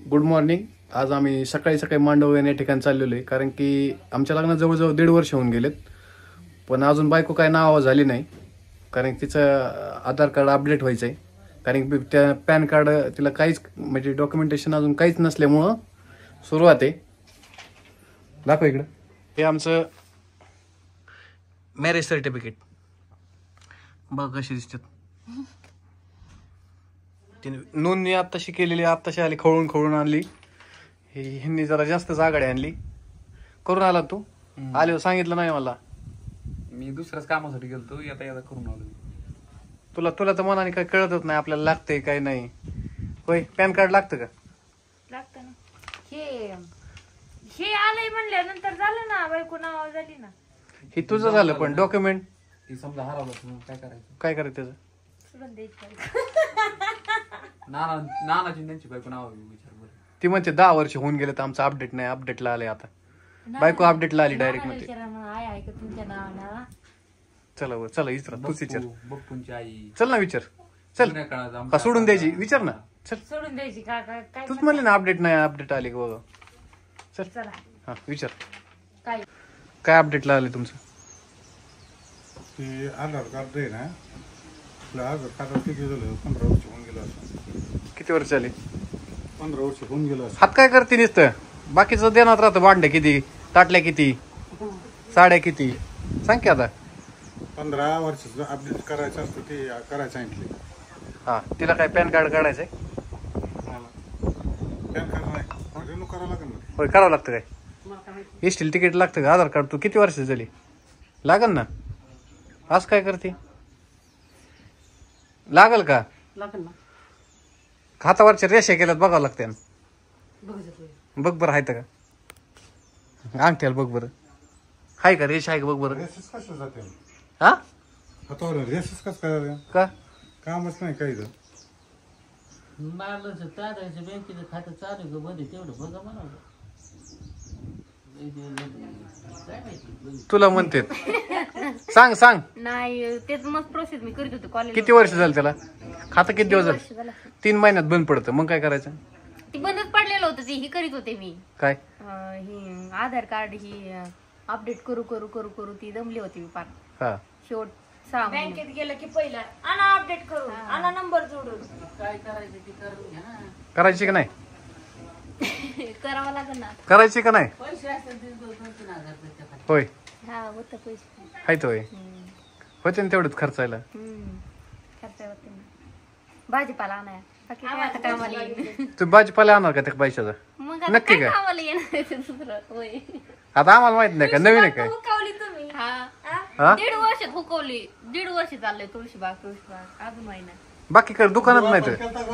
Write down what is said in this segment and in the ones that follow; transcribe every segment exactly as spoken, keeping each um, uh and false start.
Good morning. आज आम्ही सकाळी सकाळी मांडव या ठिकाणी चाललेलो आहे, कारण की आमच्या लग्नात जवळजवळ दीड वर्ष होऊन गेलेत, पण अजून बायको काय नाव झाली नाही. कारण तिचं आधार कार्ड अपडेट व्हायचं आहे, कारण की त्या पॅन कार्ड तिला काहीच म्हणजे डॉक्युमेंटेशन अजून काहीच नसल्यामुळं सुरुवात आहे. दाखव इकडं. हे आमचं मॅरेज सर्टिफिकेट बघ कशी दिसतात. तिने नोंदणी आत्ताशी केलेली, आत्ताशी आली, खवळून खवळून आणली. हे ह्यांनी जरा जास्तच आघाडी आणली. करून आला तू? आले सांगितलं नाही मला. मी दुसऱ्याच कामासाठी गेलतो, येता येता करून आलो. तुला तुला तर मनाने काही कळतच नाही आपल्याला लागतंय काय नाही. होय, पॅन कार्ड लागतं का? लागतं ना. हे हे आलंय म्हणल्यानंतर झालं ना, बायको नाव झाली ना. हे तुझं झालं, पण डॉक्युमेंट ती समजा हरवलं मग काय करायचं? काय करायचं त्याचं? सोडून द्यायची. नाना नानाची त्यांची बायको नाव विचार बरं. ती म्हणते दहा वर्ष होऊन गेले तर आमचं अपडेट नाही. अपडेटला आले आता. बायको अपडेटला आली डायरेक्ट मध्ये. आय आहे का तुमच्या नावाला? चला व चला विचार, तूच विचार. बप्पूंची आई चल ना विचार. चल का सोडून द्यायची? विचार ना. चल सोडून द्यायची का काय काय तूच म्हणले ना अपडेट नाही, अपडेट आली का बघा. चल चला हा विचार. काय काय अपडेटला आले तुमचं? ते आधार कार्ड आहे ना, आपलं आधार कार्ड किती झालं? पंधरा वर्ष होऊन गेलं असं. किती वर्ष झाली? पंधरा वर्ष होऊन गेलं असं. हात काय करते नुसतं? बाकीचं देण्यात राहतं. भांडे किती, ताटल्या किती, साड्या किती, सांग की आता. पंधरा वर्षाचं अपडेट करायचं असतं ते करायचं सांगितले. हा, तिला काय पॅन कार्ड काढायचंय? पॅन कार्ड नाही, रिन्यू करावं लागेल ना. होय, करावं लागतं काय? एसटील तिकीट लागतं का? आधार कार्ड तू किती वर्ष झाली? लागल ना. आज काय करते? लागल का? लागेल ना. हातावरच्या रेषा केल्यात बघावं लागते. बघ बरं आहेत का अंगठ्याला? बघ बरं हाय का रेषा? आहे का बघ बरं. रेसेस कसं जाते? हा, हातावर रेसेस कसं करायचं? का कामच नाही काही. मारलं टाकायचं बँकेचं खातं चालू का बंद तेवढं बघा मला. तुला म्हणते सांग सांग. नाही, तेच मग प्रोसेस मी करीत होते कॉलेज. किती वर्ष झालं त्याला? खातं किती दिवस झालं? तीन महिन्यात बंद पडतं, मग काय करायचं? ती बंदच पडलेलं होतं. ती ही करीत होते मी. काय? अं, ही आधार कार्ड ही अपडेट करू करू करू करू ती दमली होती मी पार. हा, शेवट सहा बँकेत गेलं की पहिला आणा अपडेट करू, आणा नंबर जोडून. काय करायचं ते करून घ्या ना. करायची का नाही? करावं लागेल ना. करायची का नाही? पैसे असतील ते दोन तीन हजार रुपये खाली. होय, हा होतं पैसे. हायत होय. होते ना तेवढंच खर्चायला. हम्म खर्च होते ना. भाजीपाला आणाय बाकी काय आता कामाला येईन. तू भाजीपाला आणणार का त्या पैशाचा? मग आता नक्की काय का? कामाला येणार ते दुसरं? होय. आता आम्हाला माहित नाही का, नवीन आहे काय? हुकवली तुम्ही. हा? हा दीड वर्षात हुकवली. दीड वर्ष चाललंय तुळशीबाग तुळशीबाग अजून महिना. बाकी कडे दुकानात नाही तर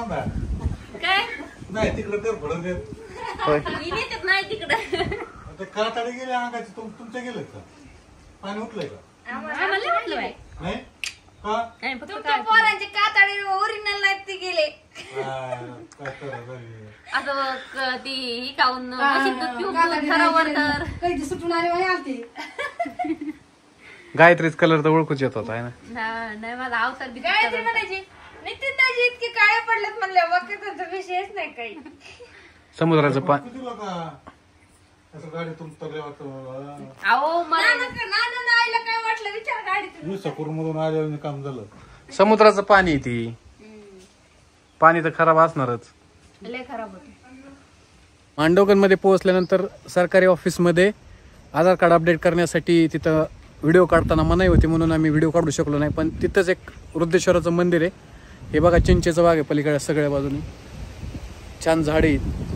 काय नाही तिकडे तर पडून देत. होय. मी नेतात नाही तिकडं. ते काताडे गेले अंगाचे. तुमच्या गेले का? पाणी उठलंय का? आम्हाला म्हटलं बाई. नाही का? नाही, फक्त तुमच्या पोरांचे कातडी ओरिजिनल नाहीत ते गेले. काय करायचं? असं क- ती ही खाऊन म्हशीचं दूध पिऊन सरोवर तर. काही सुटून आले म्हणे आलते. गायत्रीच कलर तर ओळखूच येत होता, आहे ना? ना- नाही माझा अवसर बी गायत्री म्हणायची नितीन दाजी इतके काळे पडलेत म्हणल्या बाकी त्यांचा विषयच नाही काही. समुद्राचं पाणी. किती लोक असं गाडीतून तरले वाटतं. अहो मला नाना आईला काय वाटलं विचार गाडीतून. विसापूर मधून आल्यावर काम झालं. समुद्राचं पाणी आहे ती. पाणी तर खराब असणारच. लय खराब होते. मांडवगणमध्ये पोहोचल्यानंतर सरकारी ऑफिसमध्ये आधार कार्ड अपडेट करण्यासाठी तिथं व्हिडिओ काढताना मनाई होती, म्हणून आम्ही व्हिडिओ काढू शकलो नाही. पण तिथंच एक वृद्धेश्वराचं मंदिर आहे. हे बघा, चिंचेचं बाग आहे पलीकडे सगळ्या बाजूने. छान झाडे आहेत.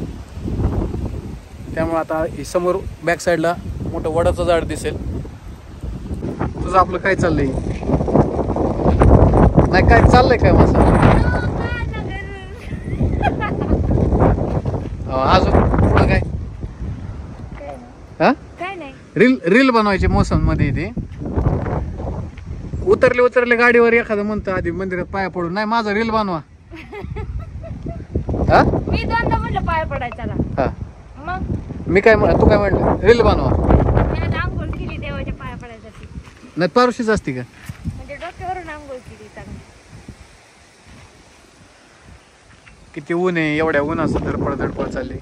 त्यामुळे आता हे समोर बॅक साईडला मोठं वडाचं झाड दिसेल. तुझं आपलं काय चाललंय? नाही काय चाललंय काय माझं? अजून पुढं काय? हा, काय नाही. रील रील बनवायची मोसम मध्ये ते. उतरले उतरले गाडीवर एखादं म्हणतं आधी मंदिरात पाया पडून, नाही माझा रील बनवा. हा, मी दोनदा म्हटलं पाय पडायचा. हा, मग मी काय म्हण- तू काय म्हणलं? रील बनवा. मी आता आंघोळ केली देवाच्या पाया पडायसाठी. नाही पारुशीच असती का? म्हणजे डोक्यावरून आंघोळ केली चांगली. किती ऊन आहे, एवढ्या उन्हाचं धडपड धडपड चालली.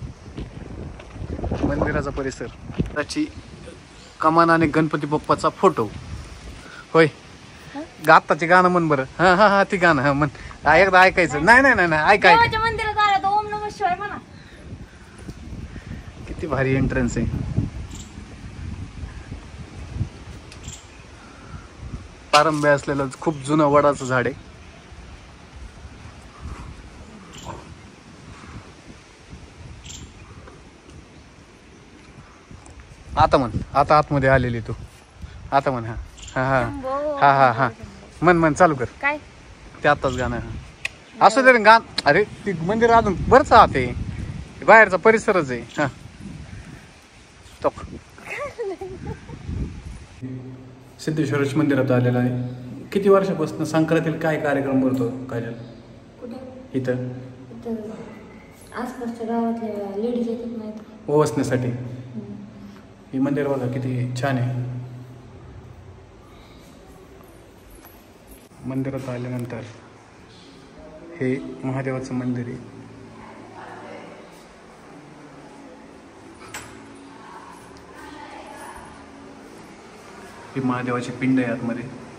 मंदिराचा परिसर, त्याची कमान आणि गणपती बाप्पाचा फोटो. होय, आत्ताचे गाणं म्हण बरं. हा हा हा ती गाणं हा म्हण, एकदा ऐकायचं. नाही नाही नाही नाही ऐक ऐक. देवाच्या मंदिरात आला तर ओम नमः शिवाय म्हणा. किती भारी एंट्रन्स आहे. पारंब्य असलेलं खूप जुनं वडाचं झाड आहे. आता म्हण, आता आतमध्ये आलेली तू. आता म्हण. हा हा हा हा हा हा म्हण म्हण चालू कर. काय ते आताच गाणं. हा असं तरी गाण. अरे ती मंदिर अजून बरंच आत आहे, बाहेरचा परिसरच आहे. हा स्टॉप. सिद्धेश्वराच्या मंदिरात आलेला आहे. किती वर्षापासून संक्रांतीला काय कार्यक्रम भरतो काजल इथं? आसपासच्या गावातल्या लेडीज येतात नाहीत ओवसण्यासाठी. हे मंदिर बघा किती छान आहे. मंदिरात आल्यानंतर हे महादेवाचं मंदिर आहे. ही महादेवाची पिंड आहे आतमध्ये.